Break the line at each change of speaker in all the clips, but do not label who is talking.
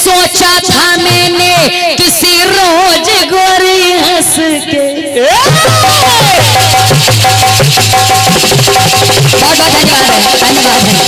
सोचा था मैंने किसी रोज गोरी हंस के। बहुत बहुत धन्यवाद है, धन्यवाद है।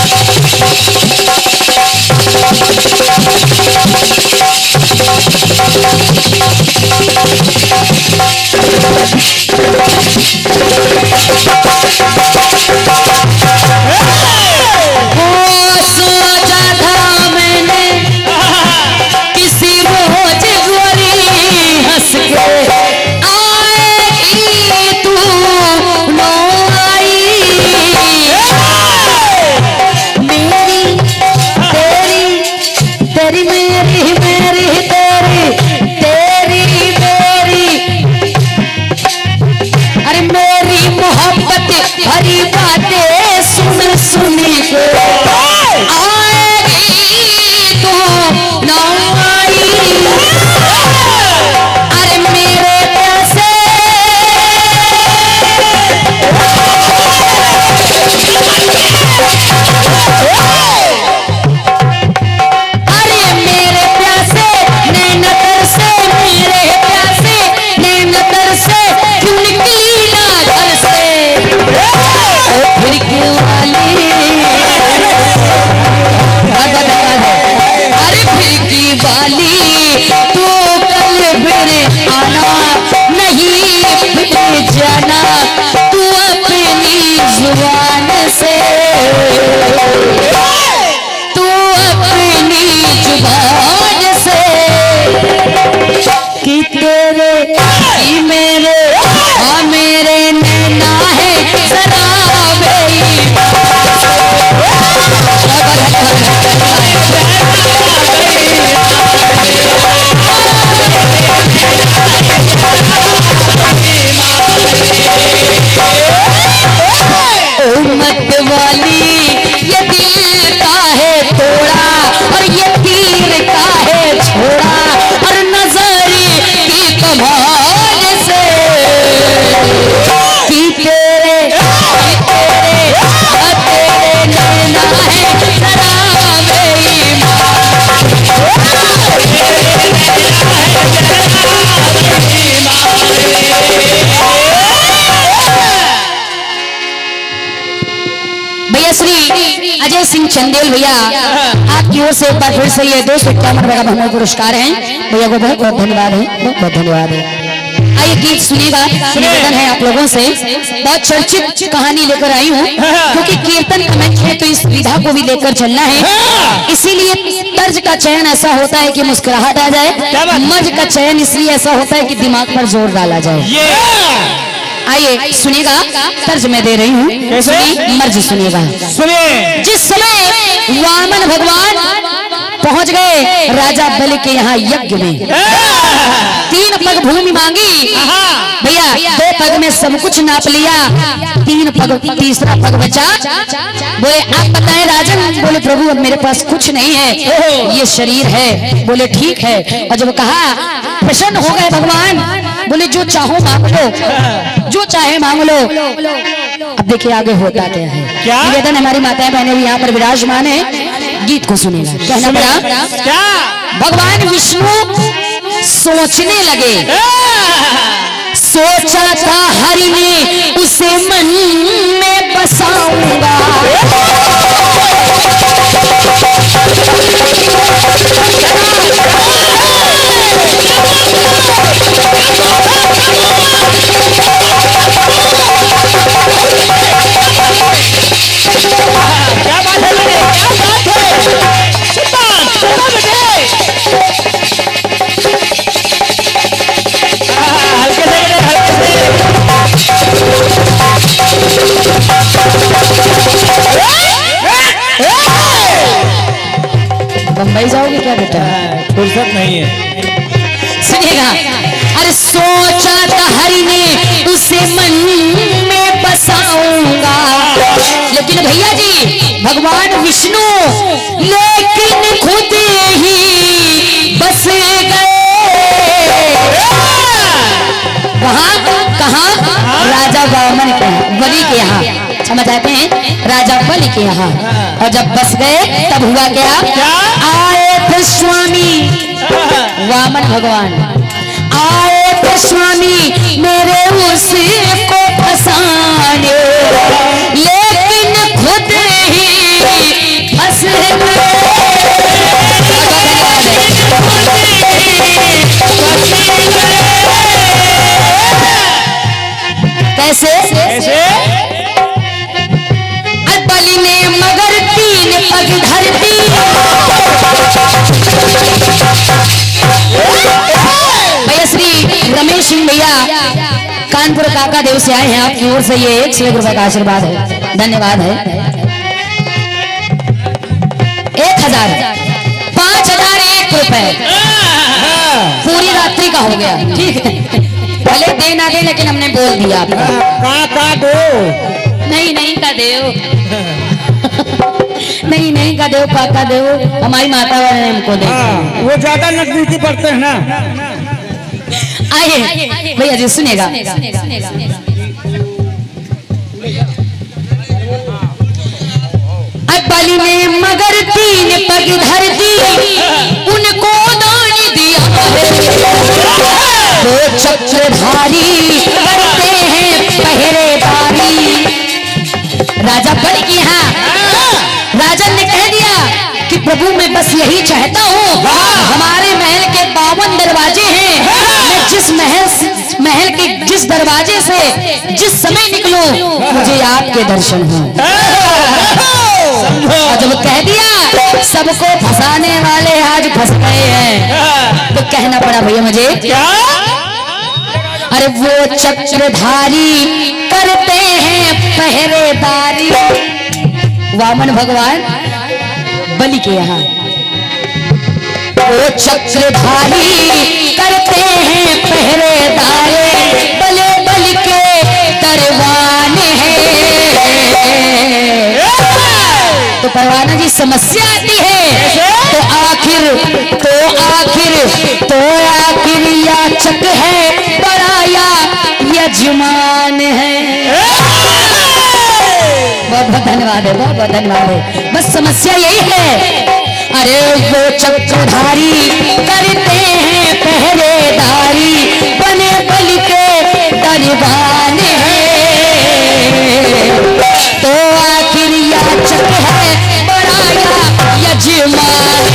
हरी बातें सुन सुन के आएगी तो ना आई। अरे मेरे प्यासे नैनतर से, मेरे प्यासे नैनतर से क्यों निकली ना घर से खिड़की वाली। अरे खिड़की वाली तू कल फिर आना नहीं फिर जाना, तू अपनी जुबान से, तू अपनी जुबान से कि तेरे कि मेरे मेरे नैना है शराबे। उम्मत वाली ये दिल का है तोड़ा और ये तीर का है छोड़ा, और नजरी की कमाल से कि तेरे नैना है शराबे भैया श्री अजय सिंह चंदेल भैया आपकी ओर से एक बार फिर से ये 251 रुपए का भव्य पुरस्कार है। भैया को बहुत बहुत धन्यवाद है, बहुत बहुत धन्यवाद है। आइए गीत सुनिएगा, निवेदन है आप लोगों से। बहुत चर्चित कहानी लेकर आई हूँ क्योंकि कीर्तन का मंच है तो इस विधा को भी लेकर चलना है, इसीलिए तर्ज का चयन ऐसा होता है कि मुस्कुराहट आ जाए, मर्ज का चयन इसलिए ऐसा होता है कि दिमाग पर जोर डाला जाए। आइए सुनिएगा, तर्ज में दे रही हूँ, मर्ज सुनिएगा। सुनिए। जिस समय वामन भगवान पहुंच गए राजा बलि के यहाँ यज्ञ में, 3 पग भूमि मांगी भैया, 2 पग में सब कुछ नाप लिया, 3 पग तीसरा पग बचा। बोले आप बताएं राजन, बोले प्रभु अब मेरे पास कुछ नहीं है, ये शरीर है। बोले ठीक है। और जब कहा प्रसन्न हो गए भगवान, बोले जो चाहो मांग लो, जो चाहे मांग लो। अब देखिए आगे होता क्या है। निवेदन हमारी माताएं बहनें भी यहाँ पर विराजमान है, गीत को सुनेगा। कहना पड़ा क्या? भगवान विष्णु सोचने लगे, सोचा था हरि ने उसे मन में बसाऊंगा, क्या बात है, क्या बात है। बम्बई जाओगे क्या बेटा? फुर्सत नहीं है। सुनिएगा। अरे सोचा था हरि ने उसे मन में बसाऊंगा, लेकिन भैया जी भगवान विष्णु लेकिन खुद ही बस गए। वहां कहा? राजा वामन के बलि के यहाँ, समझ आते हैं, राजा बलि के यहाँ। और जब बस गए तब हुआ क्या? आए थे स्वामी वामन भगवान, आए थे स्वामी मेरे उसी को फंसाने, लेकिन खुद ही फंस गए। कैसे? बलि ने मगर 3 पग धरती, भैया श्री रमेश सिंह भैया कानपुर काका देव से आए हैं, आपकी ओर से ये 1 रुपए का आशीर्वाद है, धन्यवाद है। 1000 5001 रुपए पूरी रात्रि का हो गया, ठीक है। भले दे ना दे लेकिन हमने बोल दिया आपका दो नहीं का देव नहीं का देव काका देव, हमारी माता वाले ने हमको दे,
वो ज्यादा नजदीकी पड़ते हैं ना।
आइए भैया जी सुनेगा। बलि ने मगर 3 पग धरती, उनको दान दिया वो चक्रधारी करते हैं पहरेदारी। राजा बलि की यहाँ राजन ने कह दिया कि प्रभु मैं बस यही चाहता हूँ, हमारे महल के 52 दरवाजे हैं, मैं जिस महल के जिस दरवाजे से जिस समय निकलूं मुझे आपके दर्शन हो। और जब कह दिया सबको फंसाने वाले आज फंस गए हैं, तो कहना पड़ा भैया मुझे क्या? अरे वो चक्रधारी करते हैं पहरेदारी। वामन भगवान बलि के यहाँ वो चक्रधारी करते हैं पहरेदारी, बले बलि के दरबान है। तो परवाना जी समस्या आती है तो आखिर याचक है पराया यजमान है। बहुत बहुत धन्यवाद है, बहुत बहुत धन्यवाद है। बस समस्या यही है, अरे वो चक्रधारी करते हैं पहरेदारी, बने बलि के दरबान है। तो आखिर याचक है पराया यजमान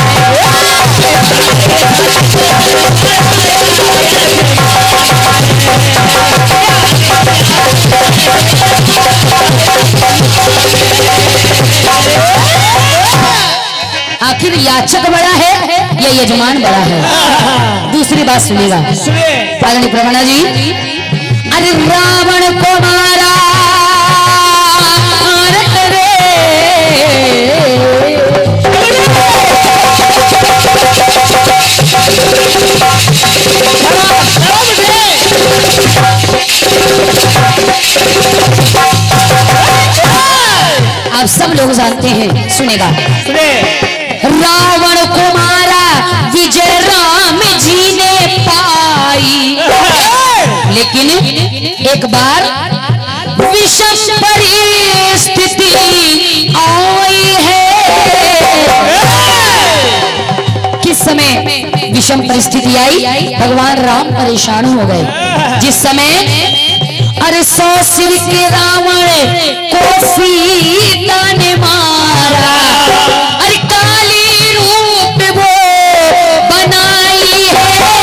आखिर याचक बड़ा है या यजमान बड़ा है? दूसरी बात सुनिएगा पालनी प्रमाणा जी। अरे रावण को मारा आप सब लोग जानते हैं, सुनेगा। रावण को मारा विजय राम जी ने पाई, लेकिन एक बार विषम परिस्थिति आई है। किस समय विषम परिस्थिति आई? भगवान राम परेशान हो गए जिस समय अरे 100 सिर के रावण को सीता ने मारा, अरे काली रूप वो बनाई है।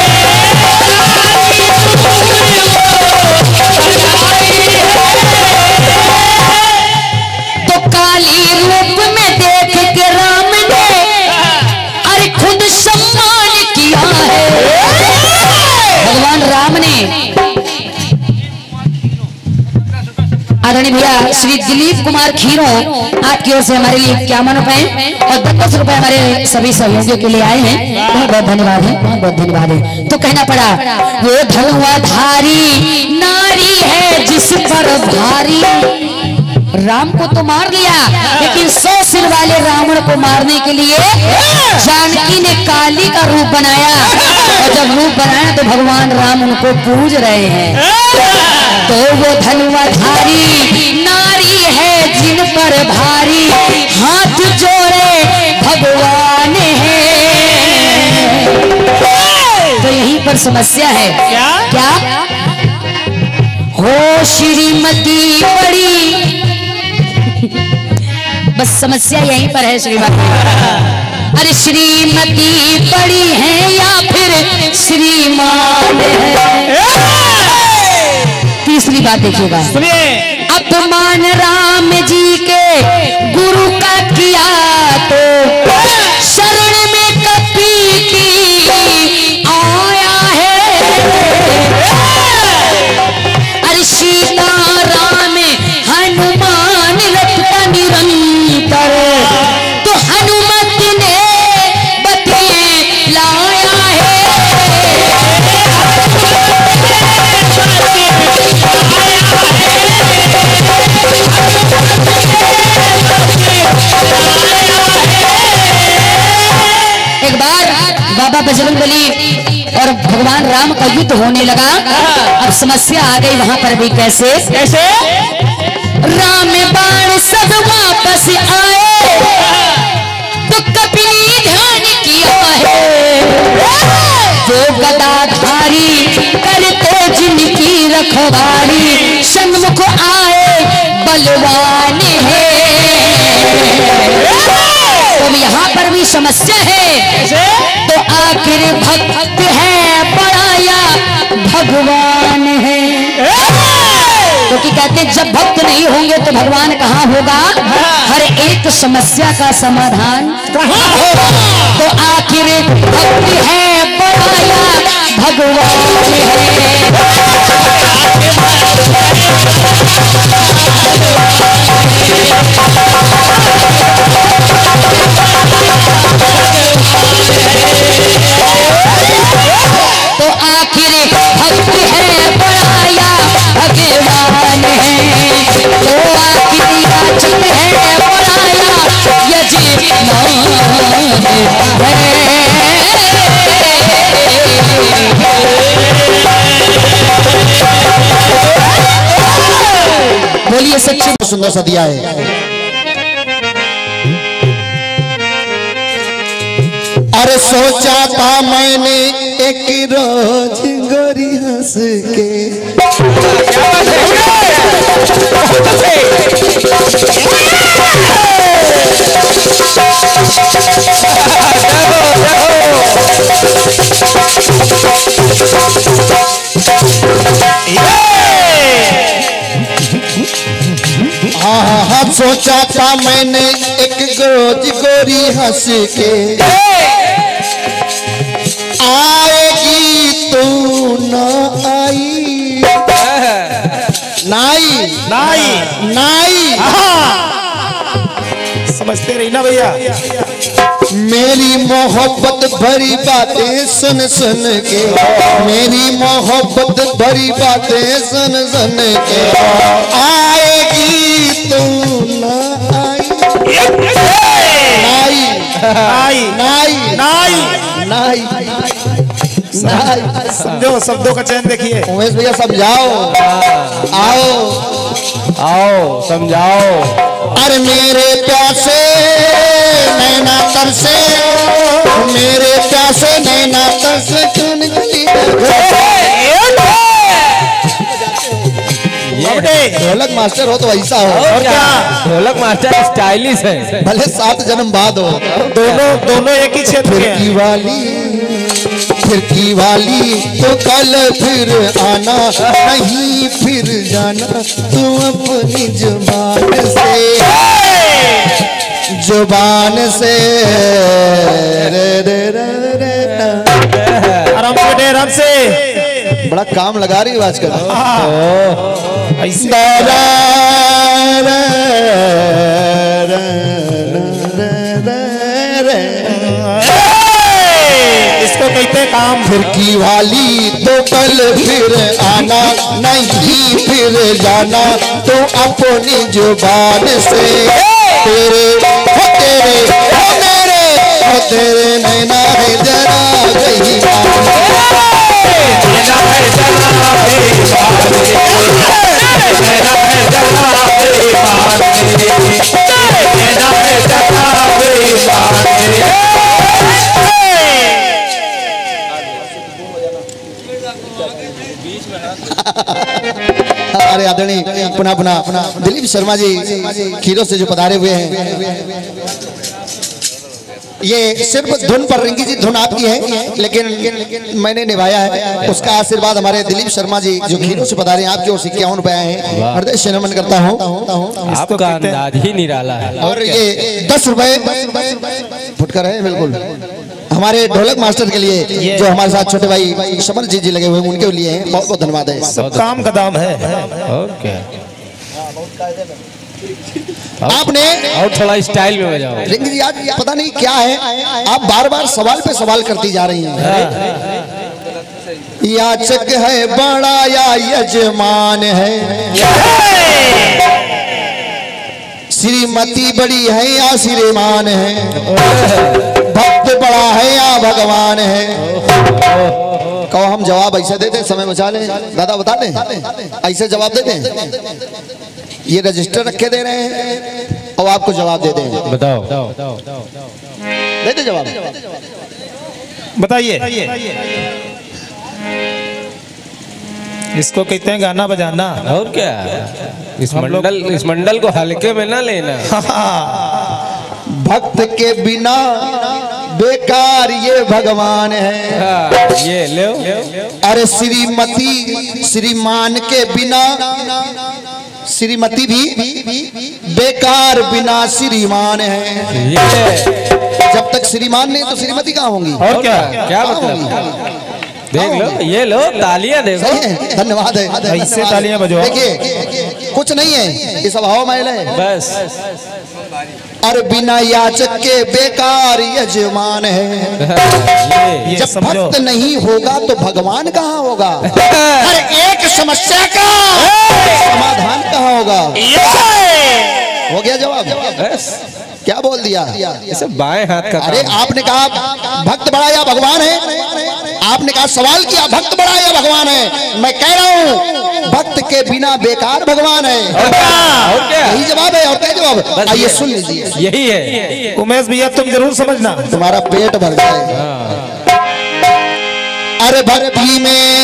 तो काली रूप में देख के राम ने अरे खुद सम्मान किया है। भगवान राम ने आदरणीय भैया श्री दिलीप कुमार खीरो आपकी ओर से हमारे लिए 51 रुपए और 10 रुपए हमारे सभी सहयोगियों के लिए आए हैं। बहुत बहुत धन्यवाद है, बहुत बहुत धन्यवाद है। तो कहना पड़ा वो धनुवाधारी नारी है जिस पर भारी। राम को तो मार दिया, लेकिन 100 सिर वाले रावण को मारने के लिए जानकी ने काली का रूप बनाया, और जब रूप बनाया तो भगवान राम उनको पूज रहे हैं। तो वो धनुवाधारी नारी है जिन पर भारी, हाथ जोड़े भगवान है। समस्या है। क्या हो श्रीमती बड़ी बस समस्या यहीं पर है श्रीमती। अरे श्रीमती बड़ी है या फिर श्रीमान है। तीसरी बात देखिएगा, अपमान राम जी के गुरु का किया तो शरण में कपी की आया है। अरे सीता राम हनुमान रखता निरंतर तो हनुमत ने बतलाया है। एक बार बाबा बजरंगबली और भगवान राम का युद्ध होने लगा। अब समस्या आ गई वहां पर भी। कैसे राम बाण सब वापस आए तो कपिली ध्यान किया है। जो गदाधारी करते जिनकी रखवाली सन्मुख आए बलवान है। तो यहाँ पर भी समस्या है। तो आखिर भक्त है बड़ा या भगवान है। क्योंकि कहते हैं जब भक्त नहीं होंगे तो भगवान कहाँ होगा। हर एक समस्या का समाधान कहाँ होगा। तो आखिर भक्त है बड़ा या भगवान है। तो आखिर भक्त है बड़ा या भगवान है। तो आखिर याचक है बड़ा या यजमान है। बोलिए सच्ची
सुंदर सा दिया है। अरे सोचा था मैंने एक रोज गोरी हंस के हाँ सोचा था मैंने एक रोज गोरी हंस के आएगी तू न आई नाई नाई नाई
समझते रही ना भैया।
मेरी मोहब्बत भरी बातें सुन सुन के मेरी मोहब्बत भरी बातें सुन सुन के आएगी तू न आई नाई नाई नाई नाई नाई।
समझो शब्दों का चयन देखिए।
उमेश भैया समझाओ। आओ
आओ समझाओ।
अरे मेरे प्यासे नैना तरसे मेरे प्यासे नैना तरसे चुन गली ढोलक मास्टर हो तो ऐसा हो।
और क्या ढोलक मास्टर स्टाइलिश है।
भले 7 जन्म बाद हो।
दोनों एक ही क्षेत्र के हैं।
खिड़की वाली तो कल फिर आना नहीं फिर जाना तू अपनी जुबान से रे रे रे रे
आराम से आराम से।
बड़ा काम लगा रही है आजकल।
इसको कहते काम।
खिड़की वाली तो कल फिर आना नहीं फिर जाना तो अपनी जुबान से तेरे तेरे नैना है जरा गई आदरणीय पुनः पुनः दिलीप शर्मा जी खीरों से जो पधारे हुए हैं। ये सिर्फ धुन पर रिंकी जी धुन आपकी है, लेकिन मैंने निभाया है। उसका आशीर्वाद हमारे दिलीप शर्मा जी जो खीरों से पधारे हैं, आपकी ओर से 51 रुपए हैं, हृदय से नमन करता हूँ।
आपका अंदाज ही निराला है।
और ये 10 रुपए फुटकर है बिल्कुल हमारे ढोलक मास्टर के लिए, जो हमारे साथ छोटे भाई शमन जी लगे हुए हैं, उनके लिए हैं। बहुत बहुत धन्यवाद है।
सब काम का दाम है। और क्या
आपने
और थोड़ा स्टाइल में बजाओ।
रिंकी जी आज पता नहीं क्या है, आप बार बार सवाल पे सवाल करती जा रही हैं। याचक है बड़ा या यजमान है, श्रीमती बड़ी है या श्रीमान है, भक्त बड़ा है या भगवान है। कहो हम जवाब ऐसे देते, समय बचा लें दादा, बता दें ऐसे जवाब देते। ये रजिस्टर रखे दे रहे हैं और आपको जवाब दे दें।
बताओ
दे दे जवाब,
बताइए। इसको कहते हैं गाना बजाना। और क्या, इस मंडल को हल्के में ना लेना।
भक्त के बिना बेकार ये भगवान है।
ये ले।
अरे श्रीमती श्रीमान के बिना श्रीमती भी बेकार, बिना श्रीमान है। जब तक श्रीमान नहीं तो श्रीमती कहाँ होंगी?
और क्या मतलब? देख लो, ये लो तालियां देखो।
धन्यवाद है,
ऐसे तालियां बजाओ।
देखिए कुछ नहीं है, इस अभाव में है
बस।
और बिना याचक के बेकार यजमान है। जब भक्त नहीं होगा तो भगवान कहाँ होगा? हर एक समस्या का समाधान कहाँ होगा? हो गया जवाब? क्या बोल दिया?
इसे बाएं हाथ का।
अरे आपने कहा भक्त बड़ा या भगवान है, आपने कहा सवाल किया भक्त बड़ा या भगवान है। मैं कह रहा हूँ भक्त के बिना बेकार भगवान है।
और क्या?
यही जवाब है। और क्या जवाब? आइए सुन लीजिए।
यही है उमेश भैया, तुम जरूर समझना,
तुम्हारा पेट भर जाए। अरे भक्ति में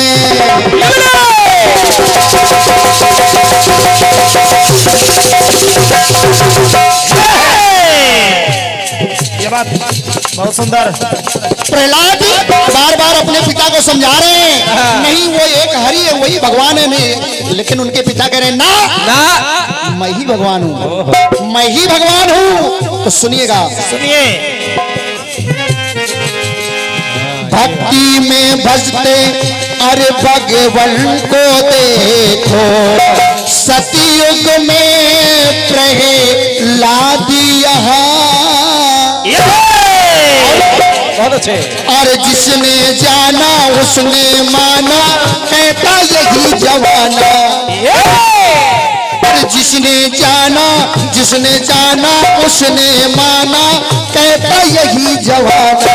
ये बात बहुत सुंदर।
प्रहलाद बार बार अपने पिता को समझा रहे हैं, नहीं वो एक हरि है, वही भगवान है। नहीं, लेकिन उनके पिता कह रहे हैं ना, मैं ही भगवान हूँ, मैं ही भगवान हूँ। तो सुनिएगा,
सुनिए।
भक्ति में भजते अरे भगवान को देखो, सतयुग में प्रहलाद
बहुत अच्छे।
और जिसने जाना उसने माना, कहता यही जवाना। और जिसने जाना उसने माना, कहता यही जवाना।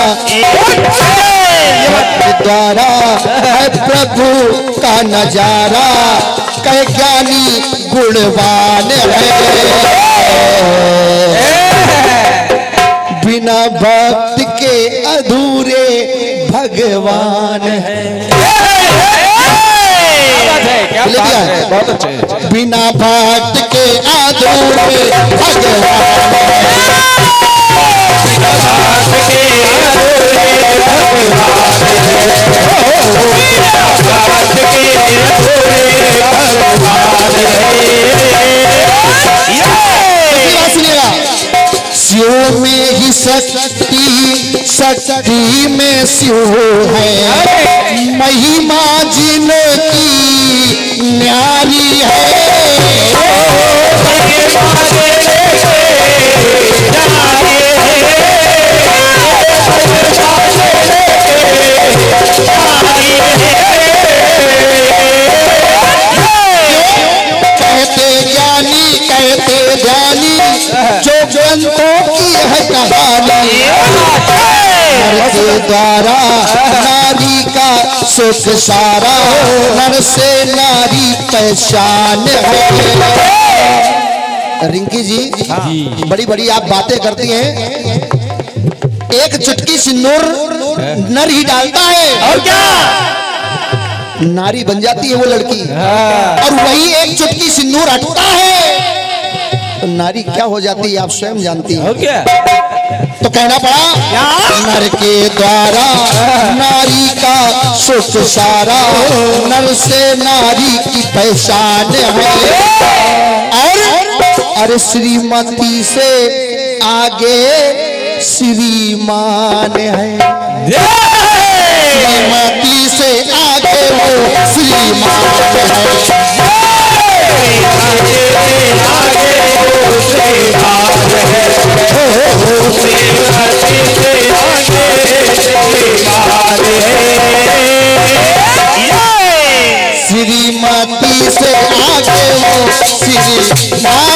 द्वारा है प्रभु का नजारा, कह ज्ञानी गुणवान है। बिना भक्त के अधूरे भगवान है।
क्या बात है, बहुत अच्छे।
बिना भक्त के अधूरे भगवान है। शिव में ही शक्ति, शक्ति में शिव है, महिमा जिनकी न्यारी है। कहते ज्ञानी जो ग्रंथों की है कहानी, नर के द्वारा नारी का सुख सारा, नर से नारी पहचान है। रिंकी जी बड़ी बड़ी आप बातें करती हैं, एक चुटकी सिंदूर नर ही डालता है।
और क्या?
नारी बन जाती है वो लड़की, और वही एक चुटकी सिंदूर हटता है तो नारी क्या हो जाती है आप स्वयं जानती हैं।
और क्या?
तो कहना पड़ा नर के द्वारा नारी का सुख सारा, नर से नारी की पहचान है, और अरे श्रीमती से आगे श्रीमान है, श्रीमती से आगे वो श्रीमान है। श्रीमती से आगे वो श्रीमान